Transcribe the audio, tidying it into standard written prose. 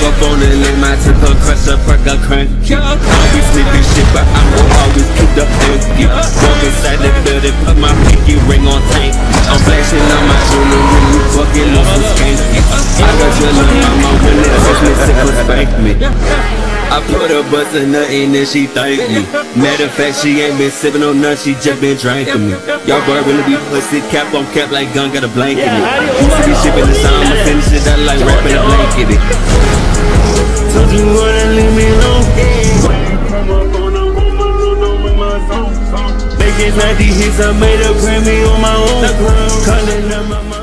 up on the lane, I took her crush up, perk a crank. I'll be sniffing shit, but I will always keep the hanky. Walk inside the building, put my pinky ring on tank. I'm flashing on my jewelry, you fucking lost some skanky. I got your little mama when it Christmas, it could spank me. I put her bust a nut in and she thanked me. Matter of fact, she ain't been sipping on none, she just been drinking me. Y'all boy really be pussy, cap on cap like gun, got a blanket in it. Used to be shipping the sound, I'ma finish it out like rapping a blanket in it. Told you wanna leave me alone. Making 90 hits, I made a Grammy on my own. Calling up my mom.